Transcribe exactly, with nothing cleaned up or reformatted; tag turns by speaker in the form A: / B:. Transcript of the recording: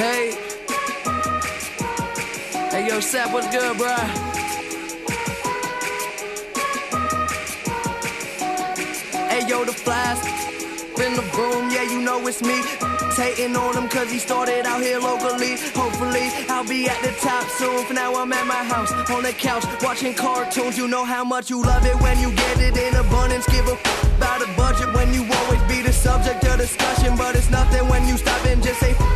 A: Hey, hey, yo, Sap, what's good, bruh? Hey, yo, the flies in the room, yeah, you know it's me. Hating on him cause he started out here locally. Hopefully, I'll be at the top soon. For now, I'm at my house, on the couch, watching cartoons. You know how much you love it when you get it in abundance. Give a f about a budget when you always be the subject of discussion. But it's nothing when you stop and just say